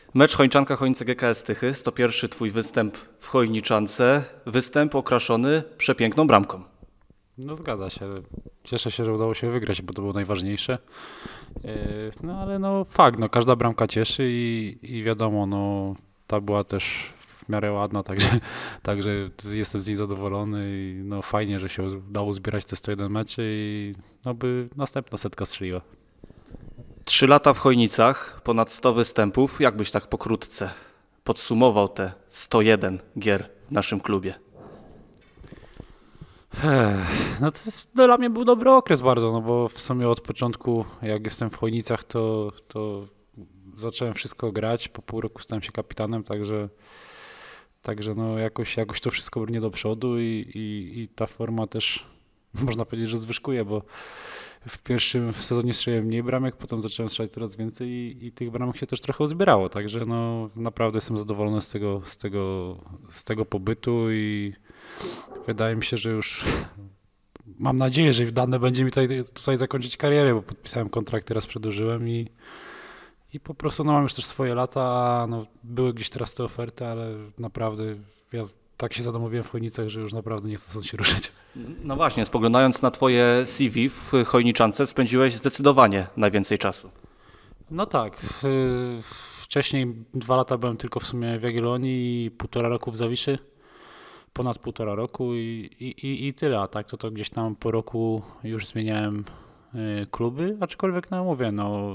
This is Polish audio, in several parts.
Mecz Chojniczanka-Chojnice GKS Tychy, 101. twój występ w Chojniczance, występ okraszony przepiękną bramką. No zgadza się. Cieszę się, że udało się wygrać, bo to było najważniejsze. No ale no fakt, no każda bramka cieszy i wiadomo, no ta była też w miarę ładna, także jestem z niej zadowolony i no fajnie, że się udało zbierać te 101 meczy i no by następna setka strzeliła. 3 lata w Chojnicach, ponad 100 występów. Jak byś tak pokrótce podsumował te 101 gier w naszym klubie? No to jest, dla mnie był dobry okres bardzo, no bo w sumie od początku, jak jestem w Chojnicach, to zacząłem wszystko grać, po pół roku stałem się kapitanem, także no jakoś to wszystko brnie do przodu i ta forma też można powiedzieć, że zwyżkuje, bo w pierwszym sezonie strzeliłem mniej bramek, potem zacząłem strzelać coraz więcej i tych bramek się też trochę uzbierało, także no naprawdę jestem zadowolony z tego pobytu i wydaje mi się, że już mam nadzieję, że dane będzie mi tutaj zakończyć karierę, bo podpisałem kontrakt, teraz przedłużyłem i po prostu no, mam już też swoje lata, a no, były gdzieś teraz te oferty, ale naprawdę ja tak się zadomowiłem w Chojnicach, że już naprawdę nie chcę stąd się ruszyć. No właśnie, spoglądając na twoje CV w Chojniczance, spędziłeś zdecydowanie najwięcej czasu. No tak, wcześniej 2 lata byłem tylko w sumie w Jagiellonii i 1,5 roku w Zawiszy. Ponad 1,5 roku i tyle, a tak to gdzieś tam po roku już zmieniałem kluby, aczkolwiek no mówię, no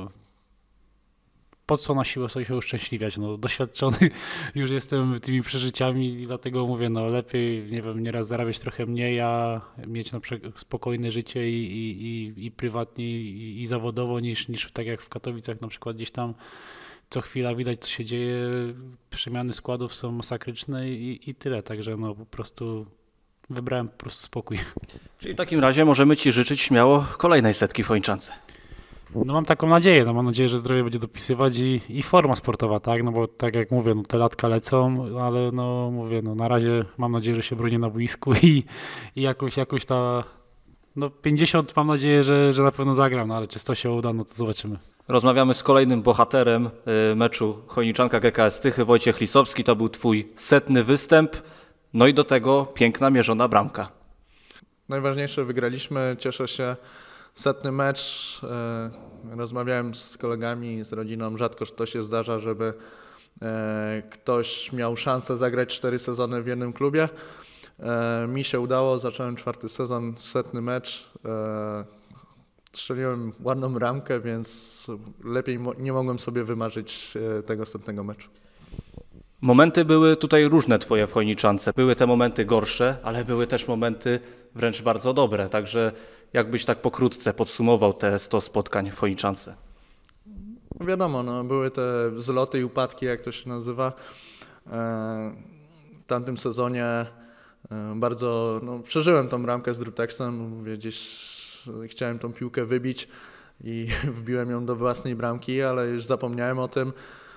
po co na siłę sobie się uszczęśliwiać, no doświadczony już jestem tymi przeżyciami i dlatego mówię, no lepiej, nie wiem, nieraz zarabiać trochę mniej, a mieć na przykład spokojne życie i prywatnie i zawodowo niż tak jak w Katowicach na przykład gdzieś tam co chwila widać, co się dzieje, przemiany składów są masakryczne i tyle, także no po prostu wybrałem po prostu spokój. Czyli w takim razie możemy ci życzyć śmiało kolejnej setki w Chojniczance. No mam taką nadzieję, no mam nadzieję, że zdrowie będzie dopisywać i forma sportowa, tak, no bo tak jak mówię, no te latka lecą, ale no mówię, no na razie mam nadzieję, że się bronię na boisku i jakoś ta, no 50 mam nadzieję, że na pewno zagram, no ale czy to się uda, no to zobaczymy. Rozmawiamy z kolejnym bohaterem meczu Chojniczanka GKS Tychy, Wojciech Lisowski. To był twój 100. występ, no i do tego piękna mierzona bramka. Najważniejsze wygraliśmy, cieszę się. 100. mecz, rozmawiałem z kolegami, z rodziną, rzadko to się zdarza, żeby ktoś miał szansę zagrać 4 sezony w jednym klubie. Mi się udało, zacząłem 4. sezon, 100. mecz. Strzeliłem ładną bramkę, więc lepiej nie mogłem sobie wymarzyć tego 100. meczu. Momenty były tutaj różne twoje w Chojniczance. Były te momenty gorsze, ale były też momenty wręcz bardzo dobre. Także jakbyś tak pokrótce podsumował te 100 spotkań w Chojniczance? Wiadomo, no, były te wzloty i upadki, jak to się nazywa. W tamtym sezonie bardzo przeżyłem tą bramkę z Drutexem. Mówię, gdzieś chciałem tą piłkę wybić i wbiłem ją do własnej bramki, ale już zapomniałem o tym.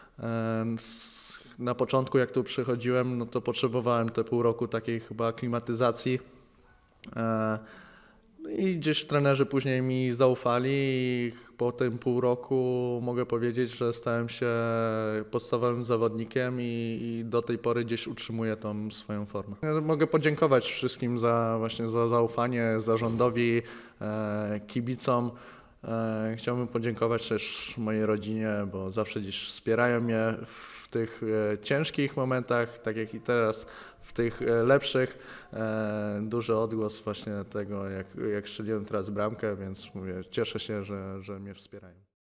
Na początku, jak tu przychodziłem, no to potrzebowałem te pół roku takiej chyba aklimatyzacji. I gdzieś trenerzy później mi zaufali i po tym pół roku mogę powiedzieć, że stałem się podstawowym zawodnikiem i do tej pory gdzieś utrzymuję tą swoją formę. Ja mogę podziękować wszystkim właśnie za zaufanie, zarządowi, kibicom. Chciałbym podziękować też mojej rodzinie, bo zawsze gdzieś wspierają mnie w tych ciężkich momentach, tak jak i teraz w tych lepszych. Duży odgłos właśnie tego, jak strzeliłem teraz bramkę, więc mówię, cieszę się, że mnie wspierają.